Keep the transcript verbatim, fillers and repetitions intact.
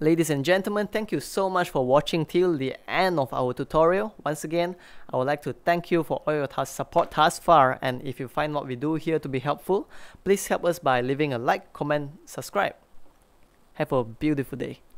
Ladies and gentlemen, thank you so much for watching till the end of our tutorial. Once again, I would like to thank you for all your support thus far, and if you find what we do here to be helpful, please help us by leaving a like, comment, subscribe. Have a beautiful day.